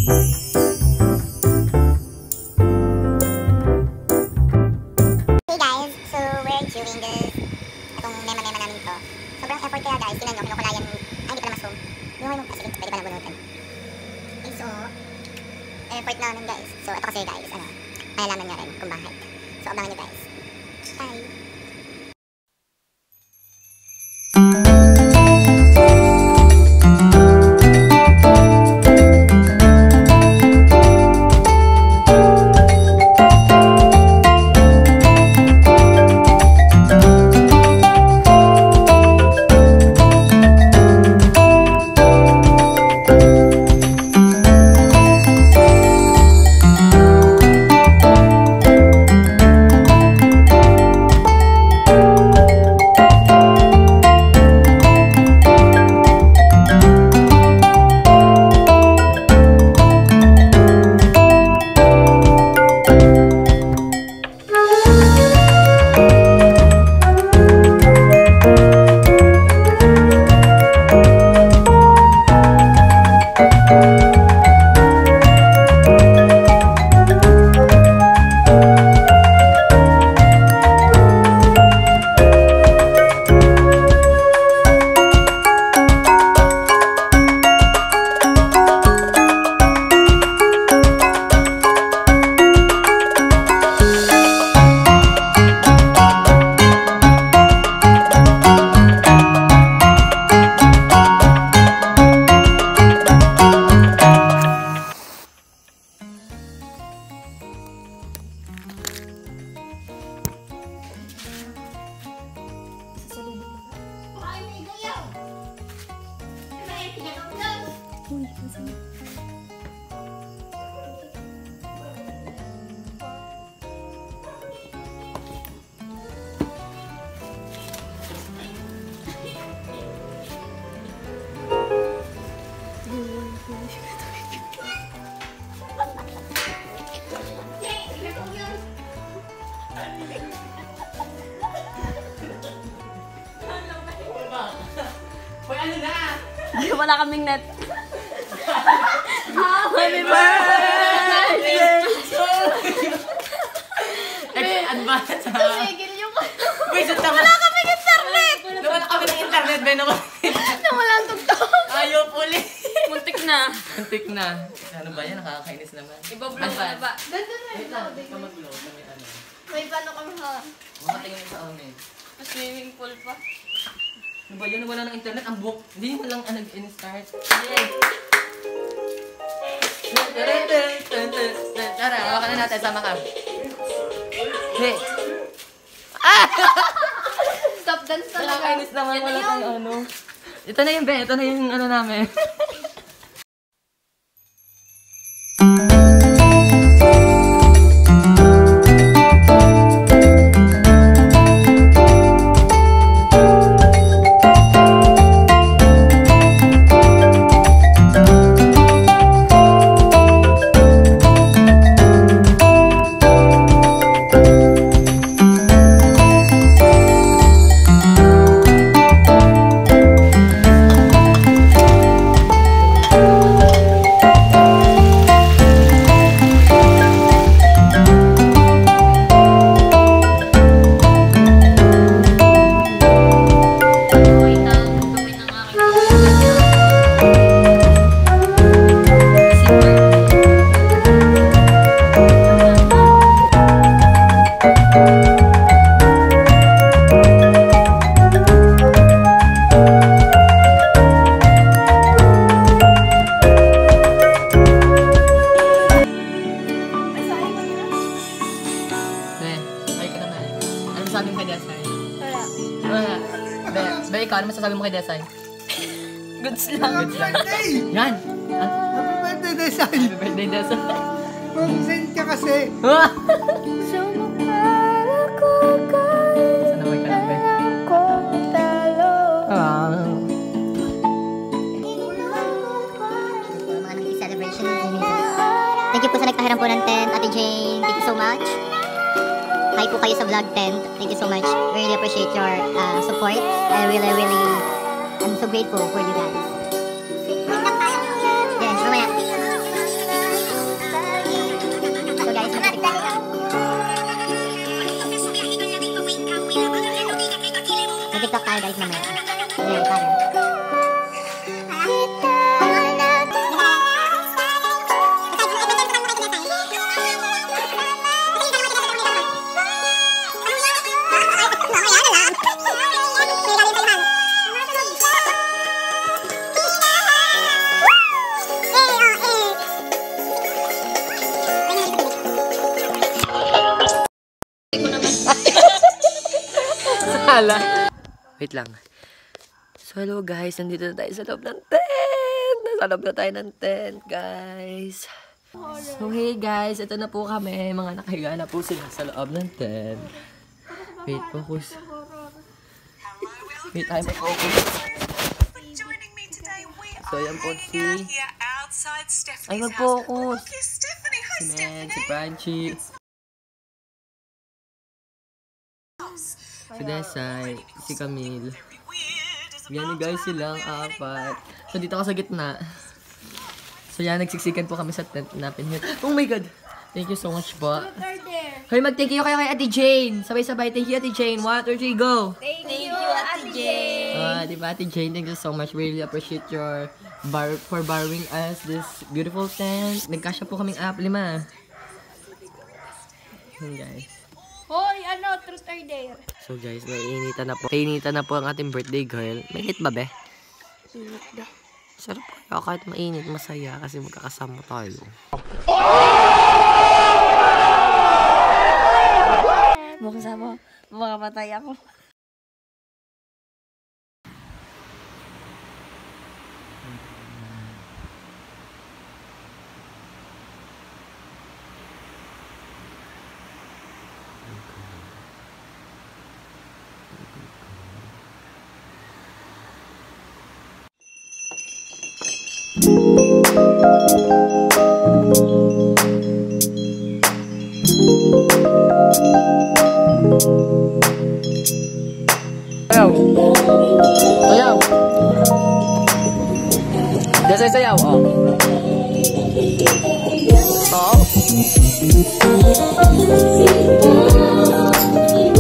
Sobrang effort kaya guys, tingnan nyo, kinukulayan, hindi pa naman zoom. Yung may kasi pwede pa nabunutan. Okay, so, effort namin guys. So, ito kasi guys, malalaman nyo rin kung bakit. So, abangan nyo guys. Bye! Wala kaming net. Happy birthday! Advance ha? Tumigil yung... Wala kaming internet! Wala kaming internet, Ben ako. Nawala ang tugtog. Ayaw ulit. Muntik na. Muntik na. Ano ba yan? Nakakainis naman. Iba-blow na ba? Ganda na yun. Hindi ka mag-blow. May paano kami ha? Makatingin sa amin. Swimming pool pa. Ano ba yan? Wala ng internet. Ang book. Hindi mo lang nag-in-start. Tara, hawakan na natin. Sama ka. Hey! Stop dance talaga. Nakakainis naman. Wala tayong ano. Ito na yung Ben. Ito na yung ano namin. Sabi mo kay Desay? Wala. Be, ikaw, ano masasabi mo kay Desay? Goods lang. Goods lang. Yan! Happy birthday, Desay! Happy birthday, Desay! Mag-send ka kasi! Sana may ka lang, Be. Mga nag-celebration. Thank you po sa nagpahiram po ng tent, Ate Jane. Thank you so much. Hi po kayo sa vlog tent. Thank you so much. Really appreciate your support. I really, I'm so grateful for you guys. Yes, mamaya. Wala. Wait lang. So, hello guys. Nandito na tayo sa loob ng tent. Nasa loob na tayo ng tent, guys. So, hey guys. Ito na po kami. Mga nakahiga na po sila sa loob ng tent. Wait, focus. Wait, I'm focus. So, yan po si... Ay, mag-focus. Si Meg, si Franchi. Si Desay, si Camille. Yan guys, silang apat. So, dito ako sa gitna. So, yan, nagsiksikan po kami sa tent na pinhit. Oh my God! Thank you so much po. Hoy, mag-thank you kayo kay Ate Jane. Sabay-sabay, thank you Ate Jane. 1, 2, 3, go! Thank you, Ate Jane. Diba Ate Jane, thank you so much. Really appreciate your for borrowing us this beautiful tent. Nagkasya po kaming 5. Yun guys. Hoy, truth or dare? So guys, nainitan na po ang ating birthday girl. Mainit ba, be? Init ba? Sarap kaya kahit mainit, masaya kasi magkakasama tayo. Buksan mo, makapatay ako. Sayaw! Sayaw! Desay sayaw, oh. Oh.